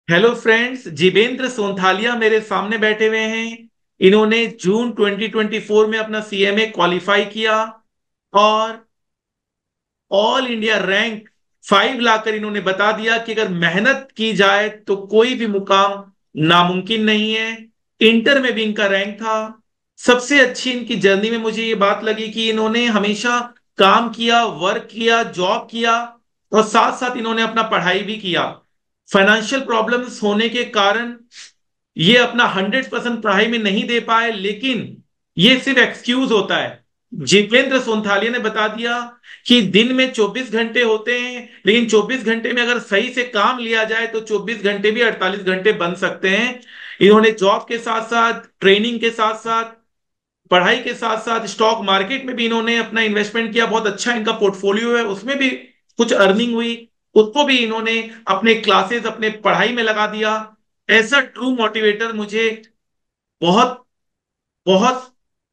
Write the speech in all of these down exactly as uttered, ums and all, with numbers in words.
Hello friends, Jeevendra Sonthalia मेरे सामने बैठे हुए हैं। इन्होंने जून ट्वेंटी ट्वेंटी फोर में अपना सीएमए क्वालिफाई किया और ऑल इंडिया रैंक फाइव लाकर इन्होंने बता दिया कि अगर मेहनत की जाए तो कोई भी मुकाम नामुमकिन नहीं है। इंटर में भी इनका रैंक था। सबसे अच्छी इनकी जर्नी में मुझे ये बात लगी कि इन्होंने हमेशा काम किया, वर्क किया, जॉब किया और साथ साथ इन्होंने अपना पढ़ाई भी किया। फाइनेंशियल प्रॉब्लम्स होने के कारण ये अपना हंड्रेड परसेंट पढ़ाई में नहीं दे पाए, लेकिन ये सिर्फ एक्सक्यूज होता है। जितेंद्र सोंथालिया ने बता दिया कि दिन में चौबीस घंटे होते हैं, लेकिन चौबीस घंटे में अगर सही से काम लिया जाए तो चौबीस घंटे भी अड़तालीस घंटे बन सकते हैं। इन्होंने जॉब के साथ साथ, ट्रेनिंग के साथ साथ, पढ़ाई के साथ साथ स्टॉक मार्केट में भी इन्होंने अपना इन्वेस्टमेंट किया। बहुत अच्छा इनका पोर्टफोलियो है, उसमें भी कुछ अर्निंग हुई। उसको भी इन्होंने अपने क्लासेस, अपने पढ़ाई में लगा दिया। ऐसा ट्रू मोटिवेटर मुझे बहुत बहुत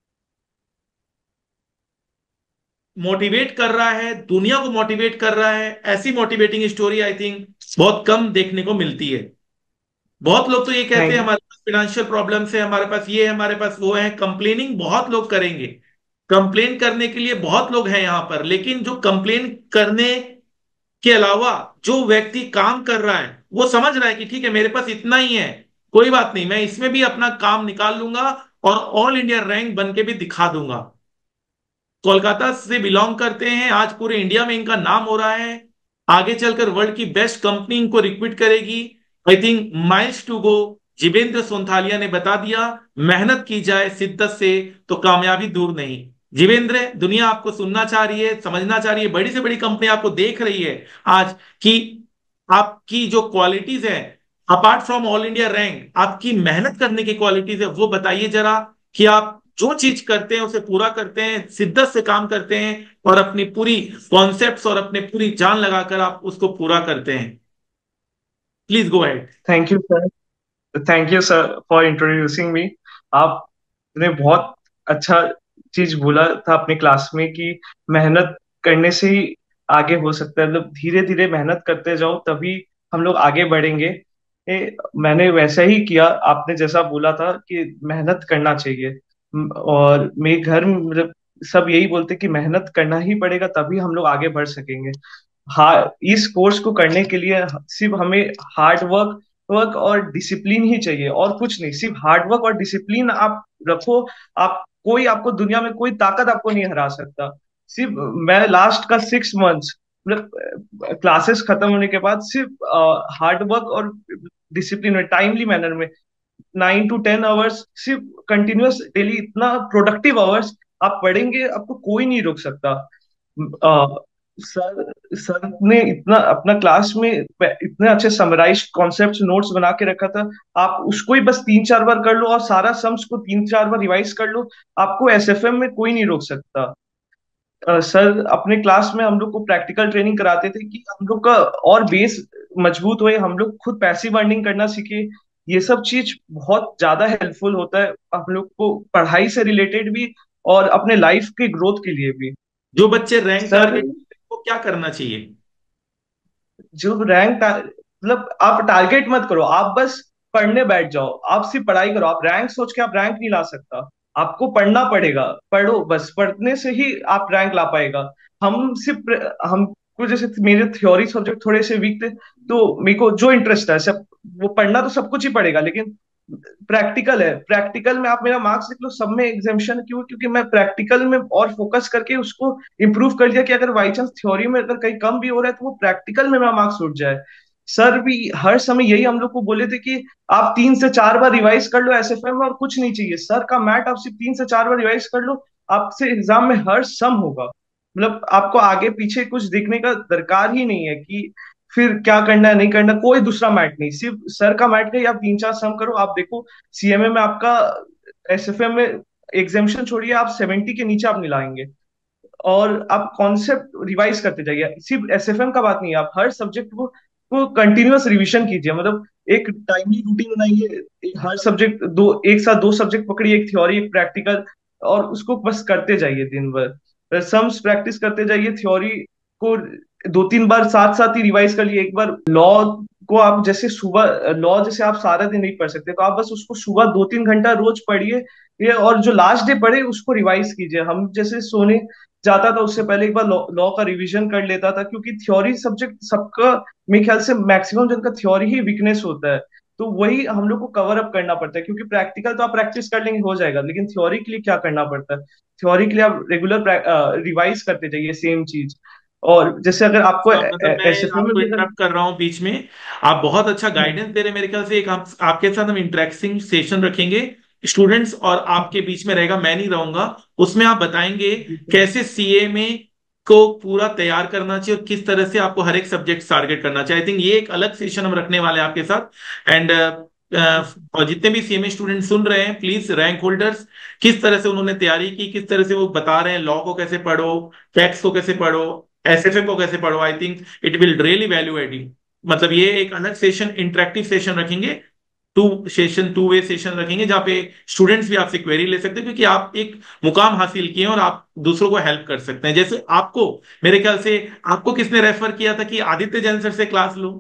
मोटिवेट कर रहा है, दुनिया को मोटिवेट कर रहा है। ऐसी मोटिवेटिंग स्टोरी आई थिंक बहुत कम देखने को मिलती है। बहुत लोग तो ये कहते हैं थैंक हमारे पास फाइनेंशियल प्रॉब्लम्स है, हमारे पास ये है, हमारे पास वो है। कंप्लेनिंग बहुत लोग करेंगे, कंप्लेन करने के लिए बहुत लोग हैं यहां पर, लेकिन जो कंप्लेन करने के अलावा जो व्यक्ति काम कर रहा है वो समझ रहा है कि ठीक है, मेरे पास इतना ही है, कोई बात नहीं, मैं इसमें भी अपना काम निकाल लूंगा और ऑल इंडिया रैंक बन के भी दिखा दूंगा। कोलकाता से बिलोंग करते हैं, आज पूरे इंडिया में इनका नाम हो रहा है। आगे चलकर वर्ल्ड की बेस्ट कंपनी इनको रिक्रूट करेगी। I think miles to go. Jeevendra Sonthalia ने बता दिया, मेहनत की जाए शिद्दत से तो कामयाबी दूर नहीं। जीवेंद्र, दुनिया आपको सुनना चाह रही है, समझना चाह रही है, बड़ी से बड़ी कंपनी आपको देख रही है आज कि आपकी जो क्वालिटीज है, apart from all India rank, आपकी मेहनत करने की क्वालिटीज है, वो बताइए जरा कि आप जो चीज करते हैं उसे पूरा करते हैं, शिद्दत से काम करते हैं और अपनी पूरी कॉन्सेप्ट्स और अपने पूरी जान लगाकर आप उसको पूरा करते हैं। Please go ahead. Thank you sir. Thank you sir for introducing me. आपने बहुत अच्छा चीज बोला था अपने क्लास में कि मेहनत करने से ही आगे हो सकता है। मतलब धीरे धीरे मेहनत करते जाओ तभी हम लोग आगे बढ़ेंगे। ए, मैंने वैसा ही किया, आपने जैसा बोला था कि मेहनत करना चाहिए। म, और मेरे घर में मतलब सब यही बोलते कि मेहनत करना ही पड़ेगा तभी हम लोग आगे बढ़ सकेंगे। हाँ, इस कोर्स को करने के लिए सिर्फ हमें हार्ड वर्क वर्क और डिसिप्लिन ही चाहिए और कुछ नहीं। सिर्फ हार्ड वर्क और डिसिप्लिन आप रखो, आप कोई आपको दुनिया में कोई ताकत आपको नहीं हरा सकता। सिर्फ मैं लास्ट का सिक्स मंथ्स मतलब क्लासेस खत्म होने के बाद सिर्फ हार्ड वर्क और डिसिप्लिन में, टाइमली मैनर में नाइन टू टेन आवर्स सिर्फ कंटिन्यूअस डेली, इतना प्रोडक्टिव आवर्स आप पढ़ेंगे, आपको कोई नहीं रोक सकता। अ, सर सर ने इतना अपना क्लास में इतने अच्छे समराइज कॉन्सेप्ट्स नोट्स बना के रखा था। आप उसको ही बस तीन चार बार कर लो और सारा सम्स को तीन चार बार रिवाइज कर लो, आपको एसएफएम में कोई नहीं रोक सकता। अ, सर अपने क्लास में हम लोग को प्रैक्टिकल ट्रेनिंग कराते थे कि हम लोग का और बेस मजबूत हुए, हम लोग खुद पैसिव अर्निंग करना सीखे। ये सब चीज बहुत ज्यादा हेल्पफुल होता है हम लोग को, पढ़ाई से रिलेटेड भी और अपने लाइफ के ग्रोथ के लिए भी। जो बच्चे रैंक सर, टारगेट को क्या करना चाहिए? जो रैंक मतलब आप टारगेट मत करो, आप बस पढ़ने बैठ जाओ, आप सिर्फ पढ़ाई करो। आप रैंक सोच के आप रैंक नहीं ला सकता, आपको पढ़ना पड़ेगा। पढ़ो, बस पढ़ने से ही आप रैंक ला पाएगा। हम सिर्फ हमको जैसे मेरे थ्योरी सब्जेक्ट थोड़े से वीक थे, तो मेरे को जो इंटरेस्ट है सब वो पढ़ना तो सब कुछ ही पड़ेगा, लेकिन प्रैक्टिकल है, प्रैक्टिकल में आप मेरा मार्क्स देख लो, सब में एग्जामेशन क्यों, क्योंकि मैं प्रैक्टिकल में और फोकस करके उसको इंप्रूव कर लिया कि अगर बाई चांस थ्योरी में अगर कहीं कम भी हो रहा है तो वो प्रैक्टिकल में मेरा मार्क्स उठ जाए। सर भी हर समय यही हम लोग को बोले थे कि आप तीन से चार बार रिवाइज कर लो एसएफएम में और कुछ नहीं चाहिए। सर का मैथ आप सिर्फ तीन से चार बार रिवाइज कर लो, आपसे एग्जाम में हर सम होगा। मतलब आपको आगे पीछे कुछ देखने का दरकार ही नहीं है कि फिर क्या करना है नहीं करना, कोई दूसरा मैट नहीं, सिर्फ सर का मैट है। आप तीन चार सम करो, आप देखो सीएमए में आपका, एसएफएम में एग्जामेशन छोड़िए, आप सेवेंटी के नीचे आप नहीं लाएंगे। और आप कॉन्सेप्ट रिवाइज करते जाइए, सिर्फ एसएफएम का बात नहीं है, आप हर सब्जेक्ट को को कंटिन्यूअस रिवीजन कीजिए। मतलब एक टाइमली रूटीन बनाइए, एक हर सब्जेक्ट दो, एक साथ दो सब्जेक्ट पकड़िए, एक थ्योरी एक प्रैक्टिकल, और उसको बस करते जाइए दिन भर। सम्स प्रैक्टिस करते जाइए, थ्योरी को दो तीन बार साथ साथ ही रिवाइज कर लिए, एक बार लॉ को आप जैसे सुबह लॉ जैसे आप सारा दिन नहीं पढ़ सकते, तो आप बस उसको सुबह दो तीन घंटा रोज पढ़िए। ये और जो लास्ट डे पढ़े उसको रिवाइज कीजिए। हम जैसे सोने जाता था उससे पहले एक बार लॉ लॉ का रिवीजन कर लेता था, क्योंकि थ्योरी सब्जेक्ट सबका मेरे ख्याल से मैक्सिमम जन का थ्योरी ही वीकनेस होता है। तो वही हम लोग को कवर अप करना पड़ता है, क्योंकि प्रैक्टिकल तो आप प्रैक्टिस कर लेंगे हो जाएगा, लेकिन थ्योरी के लिए क्या करना पड़ता है? थ्योरी के लिए आप रेगुलर रिवाइज करते जाइए सेम चीज। और जैसे अगर आपको अच्छा, मतलब मैं एसएफए में आपको भी अगर। इंटरप्ट कर रहा हूँ बीच में। आप बहुत अच्छा हम्म, गाइडेंस दे रहे हैं मेरे ख्याल से। एक आप, आपके साथ हम इंटरेक्टिंग सेशन रखेंगे, स्टूडेंट्स और आपके बीच में रहेगा, मैं नहीं रहूंगा। उसमें आप बताएंगे जी सर। कैसे सीए में को पूरा तैयार करना चाहिए और किस तरह से आपको हर एक सब्जेक्ट टारगेट करना चाहिए। आई थिंक ये एक अलग सेशन हम रखने वाले हैं आपके साथ। एंड जी सर। और जितने भी सीएमए स्टूडेंट सुन रहे हैं, प्लीज रैंक होल्डर्स, किस तरह से उन्होंने तैयारी की, किस तरह से वो बता रहे हैं लॉ को कैसे पढ़ो, टैक्स को कैसे पढ़ो, एसएफएम को कैसे पढ़ो। I think it will really value adding. मतलब ये एक अलग सेशन, इंटरेक्टिव सेशन रखेंगे। Two session, two way session रखेंगे जहाँ पे स्टूडेंट्स भी आपसे क्वेरी ले सकते हैं, क्योंकि आप एक मुकाम हासिल किए हैं और आप दूसरों को हेल्प कर सकते हैं। जैसे आपको, मेरे ख्याल से आपको किसने रेफर किया था कि आदित्य जैन सर से क्लास लो?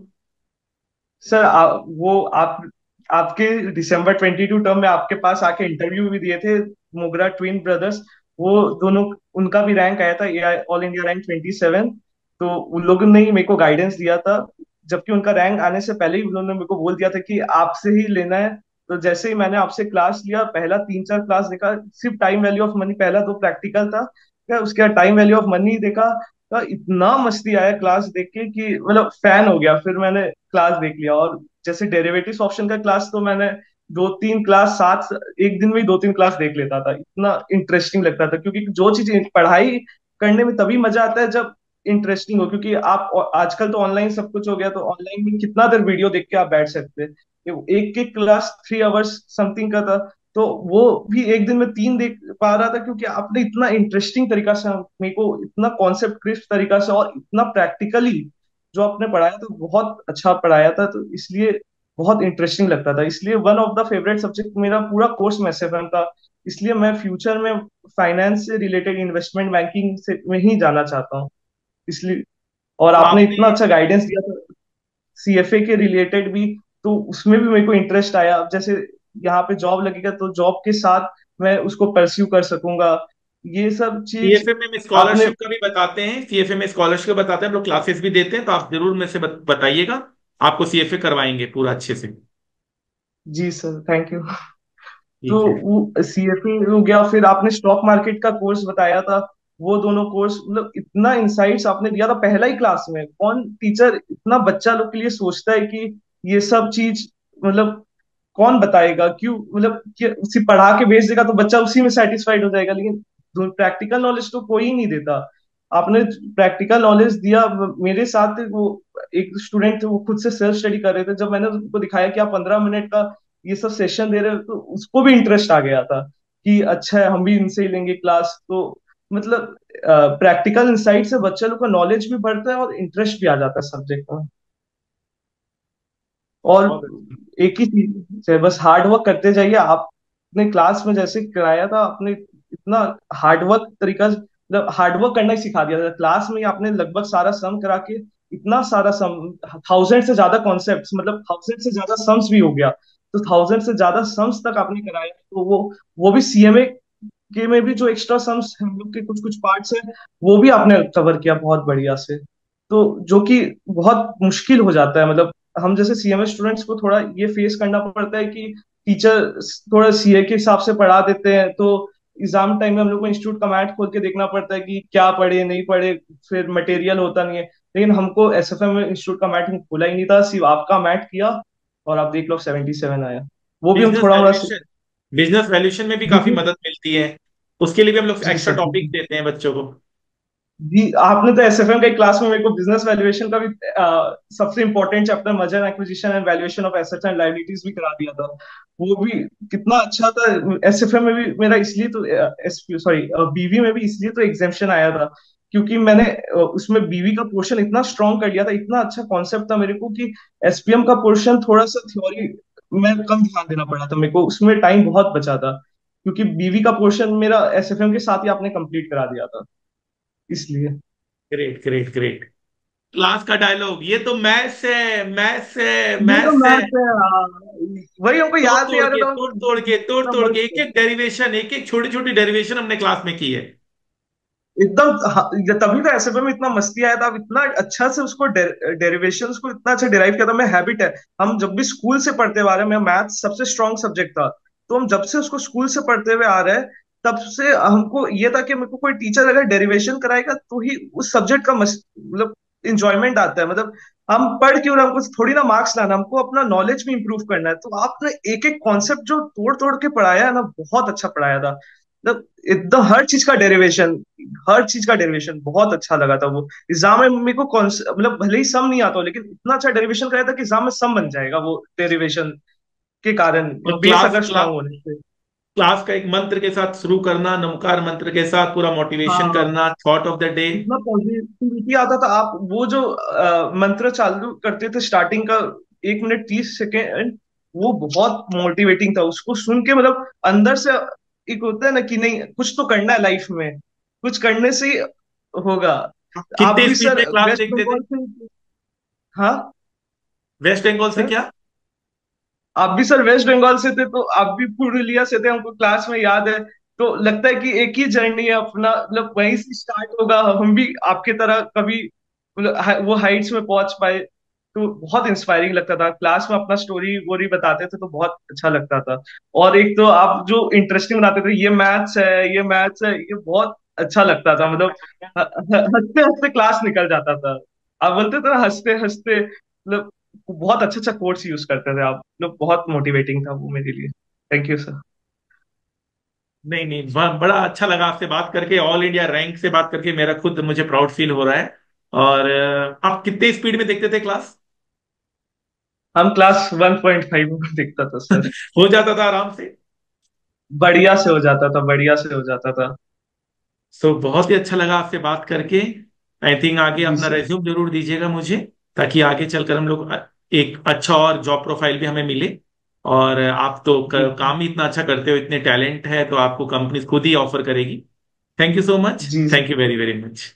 सर आ, वो आप आपके दिसंबर ट्वेंटी टू टर्म में आपके पास आके इंटरव्यू भी दिए थे, मोगरा ट्विन ब्रदर्स। वो दोनों, उनका भी रैंक आया था, all India rank twenty seven. तो उन लोगों ने ही मेरे को गाइडेंस दिया था, जबकि उनका रैंक आने से पहले ही उन्होंने मेरे को बोल दिया था कि आपसे ही लेना है। तो जैसे ही मैंने आपसे क्लास लिया, पहला तीन चार क्लास देखा, सिर्फ टाइम वैल्यू ऑफ मनी, पहला दो प्रैक्टिकल था, क्या उसके बाद टाइम वैल्यू ऑफ मनी देखा। तो इतना मस्ती आया क्लास देख के कि मतलब फैन हो गया। फिर मैंने क्लास देख लिया, और जैसे डेरिवेटिव्स ऑप्शन का क्लास तो मैंने दो तीन क्लास साथ एक दिन में ही दो तीन क्लास देख लेता था, इतना इंटरेस्टिंग लगता था। क्योंकि जो चीज पढ़ाई करने में तभी मजा आता है जब इंटरेस्टिंग हो। क्योंकि आप आजकल तो ऑनलाइन सब कुछ हो गया, तो ऑनलाइन में कितना देर वीडियो देख के आप बैठ सकते हैं। एक एक क्लास थ्री आवर्स समथिंग का था, तो वो भी एक दिन में तीन देख पा रहा था, क्योंकि आपने इतना इंटरेस्टिंग तरीका से मेरे को इतना कॉन्सेप्ट क्रिस्प तरीका से और इतना प्रैक्टिकली जो आपने पढ़ाया था, बहुत अच्छा पढ़ाया था। तो इसलिए बहुत इंटरेस्टिंग लगता था, इसलिए one of the favourite subject मेरा पूरा कोर्स में एसएफएम था। इसलिए मैं फ्यूचर में फाइनेंस से रिलेटेड, इन्वेस्टमेंट बैंकिंग से में ही जाना चाहता हूँ। इसलिए, और तो आपने इतना आपने अच्छा गाइडेंस दिया था सीएफए के रिलेटेड भी, तो उसमें भी मेरे को इंटरेस्ट आया। अब जैसे यहाँ पे जॉब लगेगा, तो जॉब के साथ मैं उसको परस्यू कर सकूंगा, ये सब चीज सीएफए में आपने। स्कॉलरशिप का भी बताते हैं, सीएफए में स्कॉलरशिप बताते हैं, हम लोग क्लासेस भी देते हैं, तो आप जरूर मेरे से बत, बताइएगा। आपको सीएफए करवाएंगे पूरा अच्छे से। जी सर, थैंक यू। तो ठीक है। वो सीएफए हो गया, फिर आपने स्टॉक मार्केट का कोर्स बताया था। वो दोनों कोर्स मतलब इतना इंसाइट्स आपने दिया था पहला ही क्लास में। कौन टीचर इतना बच्चा लोग के लिए सोचता है कि ये सब चीज, मतलब कौन बताएगा? क्यों, मतलब कि उसी पढ़ा के भेज देगा तो बच्चा उसी में सेटिस्फाइड हो जाएगा, लेकिन प्रैक्टिकल नॉलेज तो कोई ही नहीं देता। आपने प्रैक्टिकल नॉलेज दिया। मेरे साथ वो एक स्टूडेंट थे, वो खुद से सेल्फ स्टडी कर रहे थे। जब मैंने उनको दिखाया कि आप पंद्रह मिनट का ये सब सेशन दे रहे हो, तो उसको भी इंटरेस्ट आ गया था कि अच्छा है, हम भी इनसे ही लेंगे क्लास। तो मतलब प्रैक्टिकल इंसाइट से बच्चे लोग का नॉलेज भी बढ़ता है और इंटरेस्ट भी आ जाता है सब्जेक्ट में। और बहुत अच्छा। एक ही चीज है, बस हार्ड वर्क करते जाइए। आपने क्लास में जैसे कराया था, आपने इतना हार्ड वर्क तरीका, मतलब हार्ड वर्क करना ही सिखा दिया था क्लास में ही। आपने लगभग सारा सम करा के, इतना सारा सम, थाउजेंड से ज्यादा कॉन्सेप्ट्स, मतलब थाउजेंड से ज्यादा सम्स भी हो गया। तो थाउजेंड से ज्यादा सम्स तक आपने कराया, तो वो वो भी सीएमए के में भी जो एक्स्ट्रा सम्स हम लोग के कुछ कुछ पार्ट्स हैं, वो भी आपने कवर किया बहुत बढ़िया से। तो जो कि बहुत मुश्किल हो जाता है, मतलब हम जैसे सीएमए स्टूडेंट्स को थोड़ा ये फेस करना पड़ता है कि टीचर थोड़ा सीए के हिसाब से पढ़ा देते हैं, तो एग्जाम टाइम में हम लोग को इंस्टीट्यूट का मैट खोल के देखना पड़ता है कि क्या पढ़े नहीं पढ़े, फिर मटेरियल होता नहीं है। लेकिन हमको एसएफएम में इंस्टीट्यूट का मैट खोला ही नहीं था, सिर्फ आपका मैट किया, और आप देख लो सेवेंटी सेवन आया। वो भी हम बिजनेस थोड़ा मोड़ा। वैल्यूएशन, बिजनेस वैल्यूएशन में भी काफी बिजनेस। मदद मिलती है। उसके लिए भी हम लोग जी एक्स्ट्रा सर। टॉपिक देते हैं बच्चों को। जी, आपने तो एसएफएम के क्लास में मेरे को बिजनेस वैल्यूएशन का भी आ, सबसे important chapter merger and acquisition and valuation of assets and liabilities भी करा दिया था। वो भी कितना अच्छा था। एसएफएम में भी मेरा इसलिए तो, एस सॉरी बीवी में भी इसलिए तो एग्जेम्पशन आया था, क्योंकि मैंने अ, उसमें बीवी का पोर्शन इतना स्ट्रॉन्ग कर लिया था, इतना अच्छा कॉन्सेप्ट था मेरे को कि एसपीएम का पोर्शन थोड़ा सा थ्योरी में कम ध्यान देना पड़ा था मेरे को, उसमें टाइम बहुत बचा था, क्योंकि बीवी का पोर्शन मेरा एसएफएम के साथ ही आपने कंप्लीट करा दिया था, इसलिए। Great great great. क्लास का डायलॉग, ये तो मैथ्स है, मैथ्स है, ये तो मैथ्स है। मैथ है, हाँ। वही हमको तोड़ याद नहीं तोड़ आ रहा के, था, तोड़ तोड़ के, तोड़ इतना तोड़ के, एक मस्त। एक डेरिवेशन, एक एक छोटी छोटी डेरिवेशन हमने क्लास में की है। एकदम हाँ, ये तभी तो एसएफए में इतना मस्ती आया था, अब इतना अच्छा से उसको डेरिवेशंस को इतना अच्छा डिराइव किया था। मैं हैबिट है, हम जब भी स्कूल से पढ़ते हुए आ रहे हैं, मैं मैथ सबसे स्ट्रांग सब्जेक्ट था, तो हम जब से उसको स्कूल से पढ़ते हुए आ रहे हैं, तब से हमको ये था कि मेरे को कोई टीचर अगर डेरिवेशन कराएगा तो ही उस सब्जेक्ट का मस्त मतलब इंजॉयमेंट आता है। मतलब हम पढ़ क्यों रहे हैं, हमको थोड़ी ना मार्क्स लाना, हमको अपना नॉलेज भी इंप्रूव करना है। तो आपने एक एक कॉन्सेप्ट जो तोड़ तोड़ के पढ़ाया है ना, बहुत अच्छा पढ़ाया था। मतलब एकदम हर चीज का डेरिवेशन, हर चीज का डेरिवेशन बहुत अच्छा लगा था वो। एग्जाम में मेरे को कौन मतलब भले ही सम नहीं आता हो, लेकिन इतना अच्छा डेरिवेशन कराया था कि एग्जाम में सम बन जाएगा वो डेरिवेशन के कारण, और बेस क्लास अगर क्लास स्ट्रांग होने से। क्लास का एक मंत्र के साथ शुरू करना, नमकार मंत्र के साथ पूरा मोटिवेशन हाँ, करना, थॉट ऑफ द डे। इतना पॉजिटिविटी आता था। आप वो जो अ, मंत्र चालू करते थे स्टार्टिंग का, एक मिनट तीस सेकेंड, वो बहुत मोटिवेटिंग था। उसको सुन के मतलब अंदर से एक होता है ना कि नहीं, कुछ तो करना है लाइफ में, कुछ करने से ही होगा। आप कितने भी स्पीड सर में क्लास वेस्ट देखते थे? बंगाल से? हाँ वेस्ट बंगाल से सर, क्या? आप भी सर वेस्ट बंगाल से थे, तो आप भी पुरुलिया से थे, हमको क्लास में याद है। तो लगता है कि एक ही जर्नी है अपना, मतलब वहीं से स्टार्ट होगा, हम भी आपके तरह कभी मतलब हा- वो हाइट्स में पहुंच पाए। तो बहुत इंस्पायरिंग लगता था, क्लास में अपना स्टोरी वोरी बताते थे तो बहुत अच्छा लगता था। और एक तो आप जो इंटरेस्टिंग बनाते थे, ये मैथ्स है, ये मैथ्स है, ये बहुत अच्छा लगता था। मतलब हंसते हंसते क्लास निकल जाता था। आप बोलते थे ना हंसते हंसते, मतलब बहुत अच्छा अच्छा कोट्स यूज करते थे आप लोग, बहुत मोटिवेटिंग था वो मेरे लिए। Thank you sir. नहीं नहीं, ब- बड़ा अच्छा लगा आपसे बात करके, ऑल इंडिया रैंक से बात करके मेरा खुद मुझे प्राउड फील हो रहा है। और अ, आप कितने स्पीड में देखते थे क्लास? हम क्लास वन पॉइंट फाइव में दिखता था सर। हो जाता था आराम से? बढ़िया से हो जाता था, बढ़िया से हो जाता था। सो बहुत ही अच्छा लगा आपसे बात करके। आई थिंक आगे जी अपना सर। रेज्यूम जरूर दीजिएगा मुझे, ताकि आगे चलकर हम लोग एक अच्छा और जॉब प्रोफाइल भी हमें मिले। और आप तो जी क- काम ही इतना अच्छा करते हो, इतने टैलेंट है, तो आपको कंपनी खुद ही ऑफर करेगी। Thank you so much. जी thank you very very much.